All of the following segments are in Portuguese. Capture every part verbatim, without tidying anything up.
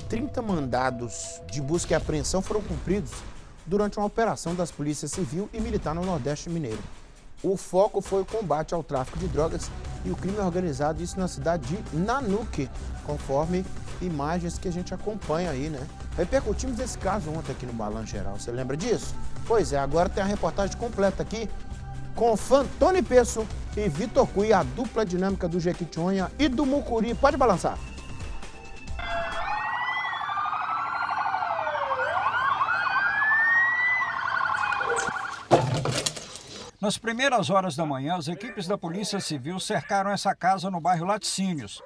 trinta mandados de busca e apreensão foram cumpridos durante uma operação das polícias civil e militar no Nordeste Mineiro. O foco foi o combate ao tráfico de drogas e o crime organizado, isso na cidade de Nanuque, conforme imagens que a gente acompanha aí, né? Repercutimos esse caso ontem aqui no Balanço Geral, você lembra disso? Pois é, agora tem a reportagem completa aqui com Fantoni Pesso e Vitor Cui, a dupla dinâmica do Jequitinhonha e do Mucuri. Pode balançar. Nas primeiras horas da manhã, as equipes da Polícia Civil cercaram essa casa no bairro Laticínios.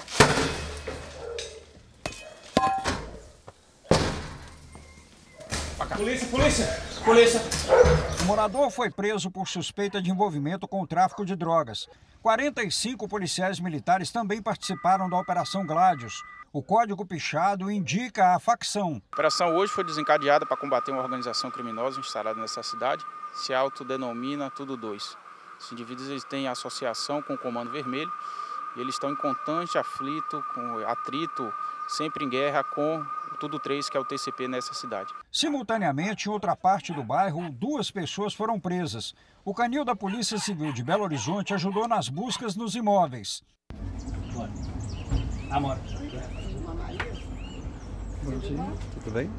Polícia, polícia, polícia. O morador foi preso por suspeita de envolvimento com o tráfico de drogas. quarenta e cinco policiais militares também participaram da Operação Gládios. O código pichado indica a facção. A operação hoje foi desencadeada para combater uma organização criminosa instalada nessa cidade. Se autodenomina Tudo Dois. Os indivíduos eles têm associação com o Comando Vermelho e eles estão em constante aflito, com atrito, sempre em guerra com o Tudo Três, que é o T C P nessa cidade. Simultaneamente, em outra parte do bairro, duas pessoas foram presas. O canil da Polícia Civil de Belo Horizonte ajudou nas buscas nos imóveis. Bora. Amor. Tudo bem?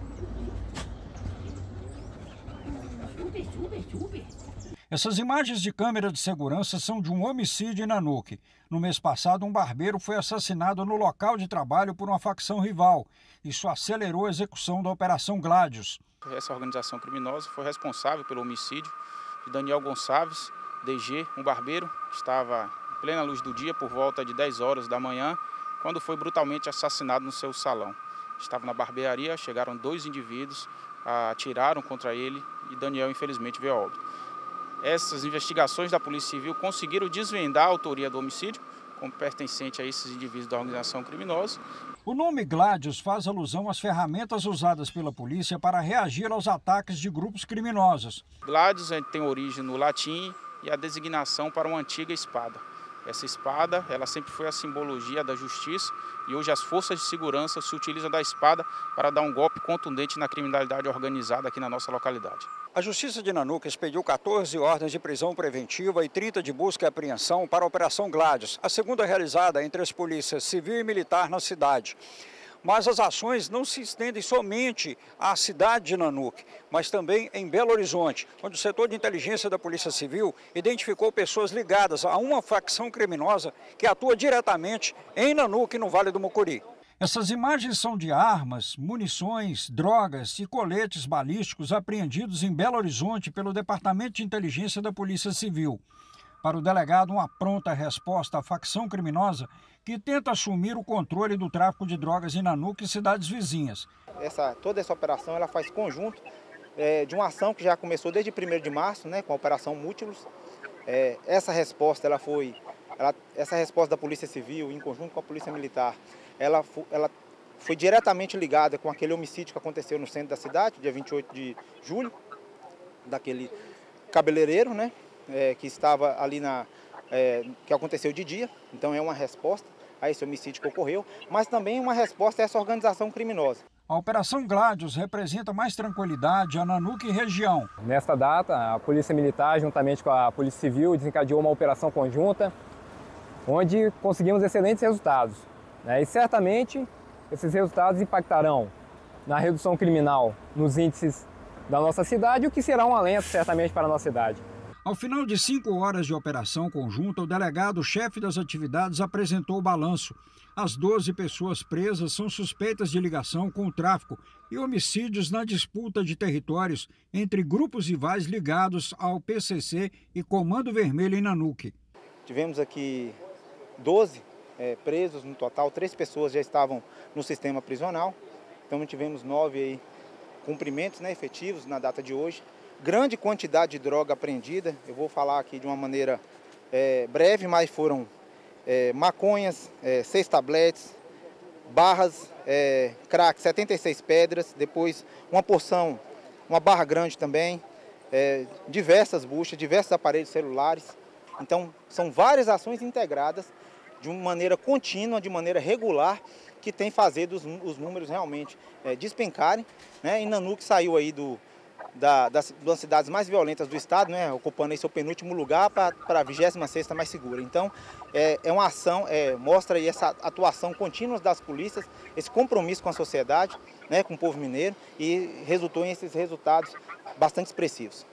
Essas imagens de câmera de segurança são de um homicídio em Nanuque. No mês passado, um barbeiro foi assassinado no local de trabalho por uma facção rival. Isso acelerou a execução da Operação Gládios. Essa organização criminosa foi responsável pelo homicídio de Daniel Gonçalves, D G, um barbeiro, que estava em plena luz do dia, por volta de dez horas da manhã, quando foi brutalmente assassinado no seu salão. Estava na barbearia, chegaram dois indivíduos, atiraram contra ele e Daniel, infelizmente, veio a óbito. Essas investigações da Polícia Civil conseguiram desvendar a autoria do homicídio, como pertencente a esses indivíduos da organização criminosa. O nome Gládios faz alusão às ferramentas usadas pela polícia para reagir aos ataques de grupos criminosos. Gládios tem origem no latim e a designação para uma antiga espada. Essa espada, ela sempre foi a simbologia da justiça e hoje as forças de segurança se utilizam da espada para dar um golpe contundente na criminalidade organizada aqui na nossa localidade. A Justiça de Nanuque expediu quatorze ordens de prisão preventiva e trinta de busca e apreensão para a Operação Gládios, a segunda realizada entre as polícias civil e militar na cidade. Mas as ações não se estendem somente à cidade de Nanuque, mas também em Belo Horizonte, onde o setor de inteligência da Polícia Civil identificou pessoas ligadas a uma facção criminosa que atua diretamente em Nanuque, no Vale do Mucuri. Essas imagens são de armas, munições, drogas e coletes balísticos apreendidos em Belo Horizonte pelo Departamento de Inteligência da Polícia Civil. Para o delegado, uma pronta resposta à facção criminosa que tenta assumir o controle do tráfico de drogas em Nanuque e cidades vizinhas. Essa, toda essa operação ela faz conjunto é, de uma ação que já começou desde primeiro de março, né, com a Operação Múltiplos. É, essa resposta ela foi, ela, essa resposta da Polícia Civil em conjunto com a Polícia Militar, ela, ela foi diretamente ligada com aquele homicídio que aconteceu no centro da cidade, dia vinte e oito de julho, daquele cabeleireiro, né? É, que estava ali na... É, que aconteceu de dia, então é uma resposta a esse homicídio que ocorreu, mas também uma resposta a essa organização criminosa. A Operação Gládios representa mais tranquilidade a Nanuque e região. Nesta data, a Polícia Militar, juntamente com a Polícia Civil, desencadeou uma operação conjunta, onde conseguimos excelentes resultados, né? E certamente esses resultados impactarão na redução criminal nos índices da nossa cidade, o que será um alento certamente para a nossa cidade. Ao final de cinco horas de operação conjunta, o delegado-chefe das atividades apresentou o balanço. As doze pessoas presas são suspeitas de ligação com o tráfico e homicídios na disputa de territórios entre grupos rivais ligados ao P C C e Comando Vermelho em Nanuque. Tivemos aqui doze é, presos no total, três pessoas já estavam no sistema prisional, então tivemos nove aí, cumprimentos, né, efetivos na data de hoje. Grande quantidade de droga apreendida, eu vou falar aqui de uma maneira é, breve, mas foram é, maconhas, é, seis tabletes, barras, é, crack, setenta e seis pedras, depois uma porção, uma barra grande também, é, diversas buchas, diversos aparelhos celulares. Então, são várias ações integradas de uma maneira contínua, de maneira regular, que tem fazido os, os números realmente é, despencarem, né? E Nanuque saiu aí do, da, das, das cidades mais violentas do estado, né? Ocupando aí seu penúltimo lugar para a vigésima sexta mais segura. Então, é, é uma ação, é, mostra aí essa atuação contínua das polícias, esse compromisso com a sociedade, né? Com o povo mineiro, e resultou em esses resultados bastante expressivos.